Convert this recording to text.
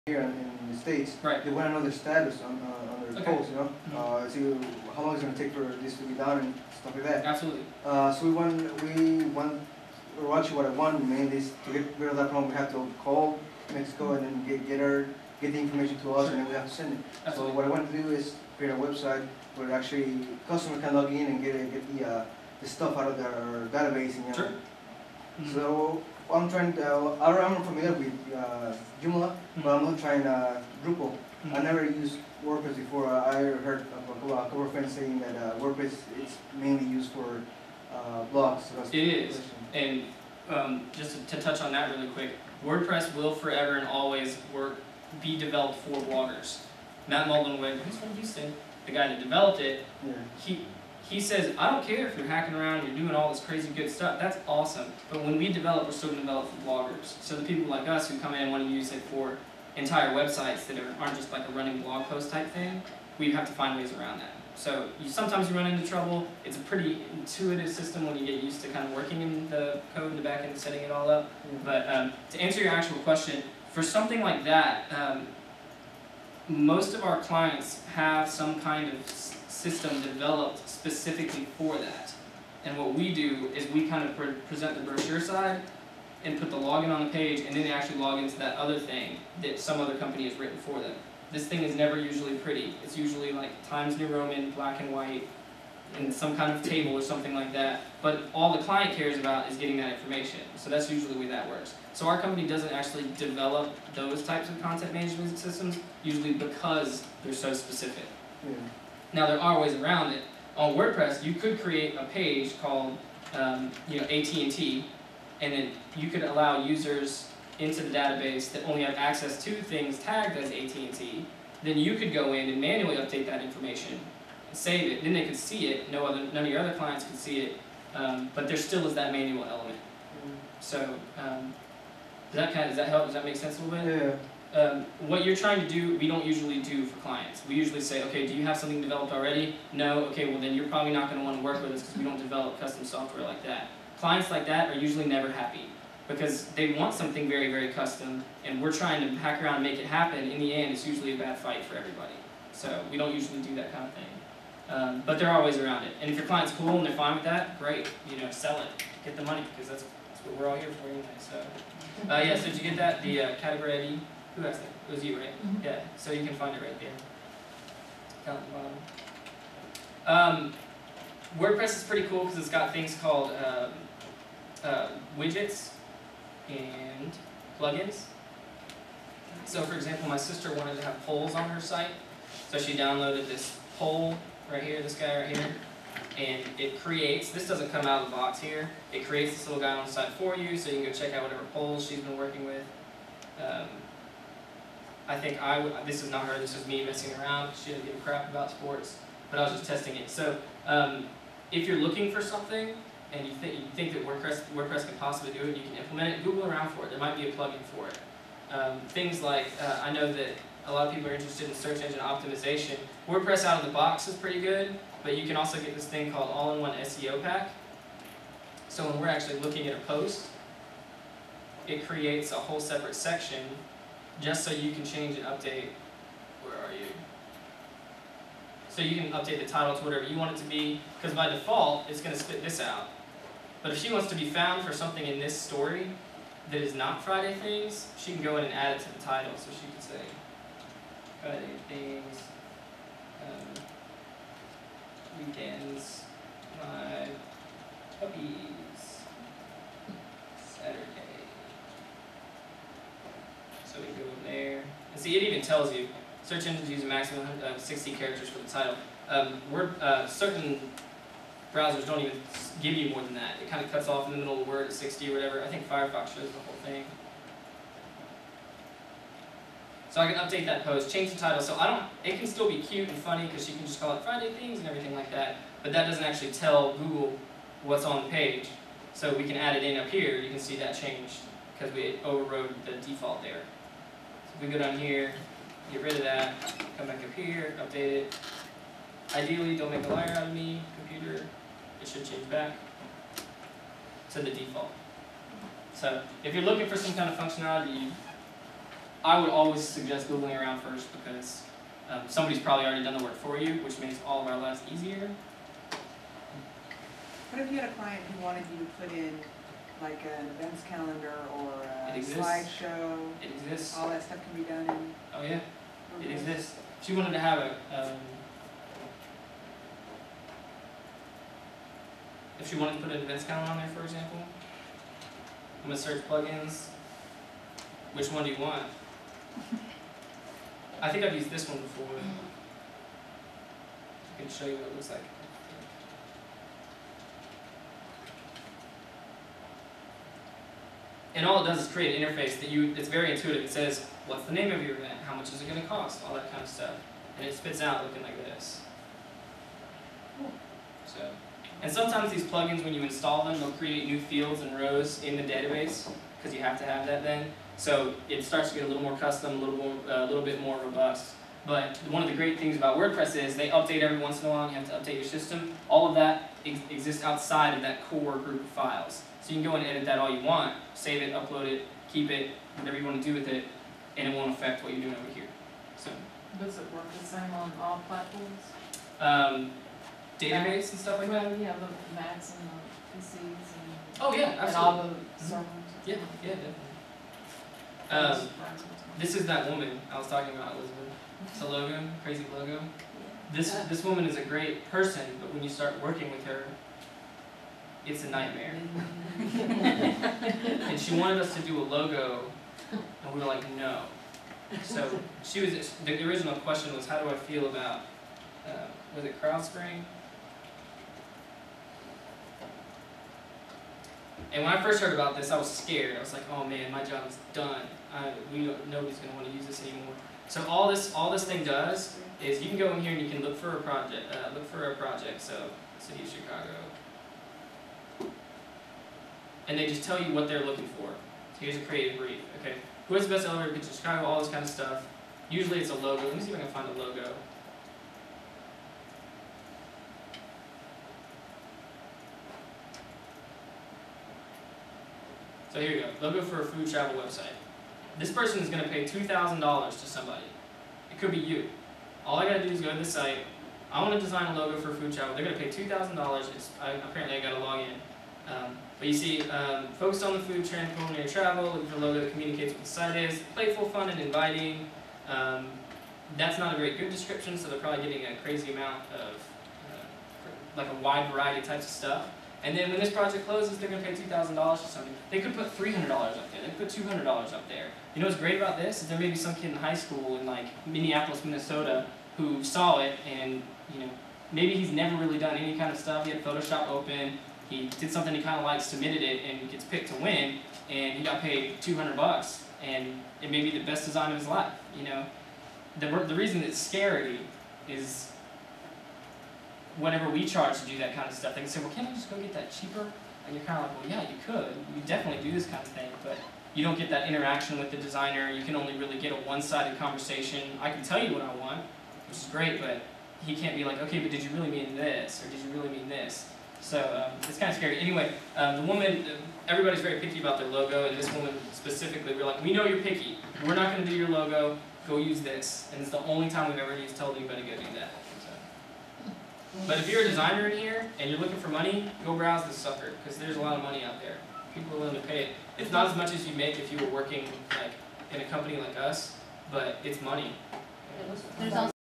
here in the States, right. they want to know their status on their Okay. posts, you know, see how long it's going to take for this to be done and stuff like that. Absolutely. So or actually what I want mainly is to get rid of that problem. We have to call Mexico and then get the information to us, Sure. and then we have to send it. Absolutely. So what I want to do is create a website where actually customer can log in and get the stuff out of their database, and, you know. Sure. So I'm trying to, I'm familiar with Joomla, but I'm not trying Drupal. I never used WordPress before. I heard a couple of friends saying that WordPress is mainly used for blogs. So that's it is, and just to touch on that really quick, WordPress will forever and always be developed for bloggers. Matt Mullenweg, who's from Houston, the guy that developed it, yeah. He says, I don't care if you're hacking around, you're doing all this crazy good stuff, that's awesome. But when we develop, we're still going to develop for bloggers. So the people like us who come in and want to use it for entire websites that aren't just like a running blog post type thing, we have to find ways around that. So sometimes you run into trouble. It's a pretty intuitive system when you get used to kind of working in the code in the back end and setting it all up. But to answer your actual question, for something like that, most of our clients have some kind of system developed specifically for that. And what we do is we kind of present the brochure side and put the login on the page, and then they actually log into that other thing that some other company has written for them. This thing is never usually pretty. It's usually like Times New Roman, black and white, in some kind of table or something like that. But all the client cares about is getting that information. So that's usually the way that works. So our company doesn't actually develop those types of content management systems, usually because they're so specific. Yeah. Now there are ways around it. On WordPress, you could create a page called AT&T, and then you could allow users into the database that only have access to things tagged as AT&T. Then you could go in and manually update that information and save it. Then they could see it. None of your other clients could see it, but there still is that manual element. So does that help? Does that make sense a little bit? Yeah. What you're trying to do, we don't usually do for clients. We usually say, okay, do you have something developed already? No? Okay, well then you're probably not going to want to work with us because we don't develop custom software like that. Clients like that are usually never happy because they want something very, very custom, and we're trying to hack around and make it happen. In the end, it's usually a bad fight for everybody. So we don't usually do that kind of thing. But there are ways around it. And if your client's cool and they're fine with that, great. Sell it. Get the money because that's what we're all here for anyway. So, yeah, so did you get that? The category ID? Who asked that? It was you, right? Mm-hmm. Yeah, so you can find it right there. Down at the bottom. WordPress is pretty cool because it's got things called widgets and plugins. So for example, my sister wanted to have polls on her site, so she downloaded this poll right here, this guy right here, and it creates, this doesn't come out of the box here, it creates this little guy on the site for you so you can go check out whatever polls she's been working with. I think this is not her, this is me messing around. She didn't give a crap about sports, but I was just testing it. So if you're looking for something and you think that WordPress can possibly do it, you can implement it, Google around for it. There might be a plugin for it. Things like, I know that a lot of people are interested in search engine optimization. WordPress out of the box is pretty good, but you can also get this thing called All-in-One SEO Pack. So when we're actually looking at a post, it creates a whole separate section just so you can change and update. Where are you? So you can update the title to whatever you want it to be, because by default it's going to spit this out. But if she wants to be found for something in this story that is not Friday Things, she can go in and add it to the title. So she could say Friday Things, weekends, my puppies, Saturday. So we go in there. And see, it even tells you, search engines use a maximum of 60 characters for the title. Certain browsers don't even give you more than that. It kind of cuts off in the middle of the word at 60 or whatever. I think Firefox shows the whole thing. So I can update that post, change the title. So it can still be cute and funny because you can just call it Friday Things and everything like that. But that doesn't actually tell Google what's on the page. So we can add it in up here. You can see that changed because we overrode the default there. So if we go down here, get rid of that, come back up here, update it. Ideally, don't make a liar out of me, computer. It should change back to the default. So if you're looking for some kind of functionality, I would always suggest Googling around first because somebody's probably already done the work for you, which makes all of our lives easier. What if you had a client who wanted you to put in like an events calendar or a It exists. slideshow? It exists. All that stuff can be done in. Oh yeah, it WordPress? exists. If you wanted to have if you wanted to put an events calendar on there, for example, I'm gonna search plugins. Which one do you want? I think I've used this one before. I can show you what it looks like. And all it does is create an interface that's very intuitive. It says, what's the name of your event? How much is it going to cost? All that kind of stuff. And it spits out looking like this. So, and sometimes these plugins, when you install them, they'll create new fields and rows in the database, because you have to have that then. So it starts to get a little more custom, a little bit more robust. But one of the great things about WordPress is they update every once in a while, and you have to update your system. All of that exists outside of that core group of files. So you can go and edit that all you want, save it, upload it, keep it, whatever you want to do with it, and it won't affect what you're doing over here. So, Does it work the same on all platforms? database and stuff like that? Well, yeah, the Macs and the PCs and. Oh yeah, And absolutely. all the servers. Yeah, definitely. This is that woman I was talking about, Elizabeth. It's a logo, crazy logo. This woman is a great person, but when you start working with her, it's a nightmare. And she wanted us to do a logo, and we were like, no. So the original question was, how do I feel about, was it CrowdSpring? And when I first heard about this, I was scared. I was like, oh man, my job is done. Nobody's going to want to use this anymore. So all this thing does is you can go in here and you can look for a project. So City of Chicago. And they just tell you what they're looking for. So here's a creative brief. Okay, who has the best elevator pitch in Chicago? All this kind of stuff. Usually it's a logo. Let me see if I can find a logo. So here you go. Logo for a food travel website. This person is going to pay $2,000 to somebody. It could be you. All I got to do is go to the site. I want to design a logo for food travel. They're going to pay $2,000. Apparently I got to log in. But you see, focused on the food, culinary travel, looking for a logo that communicates what the site is, playful, fun, and inviting. That's not a very good description, so they're probably getting a crazy amount of, like a wide variety of types of stuff. And then when this project closes, they're going to pay $2,000 for something. They could put $300 up there. They could put $200 up there. You know what's great about this? Is there may be some kid in high school in like Minneapolis, Minnesota, who saw it and maybe he's never really done any kind of stuff. He had Photoshop open. He did something he kind of liked, submitted it, and gets picked to win. And he got paid $200, and it may be the best design of his life. The reason it's scary is whatever we charge to do that kind of stuff, they can say, well, can't I just go get that cheaper? And you're kind of like, well, yeah, you could. You definitely do this kind of thing, but you don't get that interaction with the designer. You can only really get a one-sided conversation. I can tell you what I want, which is great, but he can't be like, okay, but did you really mean this? Or did you really mean this? So it's kind of scary. Anyway, the woman, everybody's very picky about their logo, and this woman specifically, we're like, we know you're picky. We're not going to do your logo. Go use this. And it's the only time we've ever told anybody to go do that. But if you're a designer in here and you're looking for money, go browse this sucker, because there's a lot of money out there. People are willing to pay it. It's not as much as you make if you were working like in a company like us, but it's money. There's also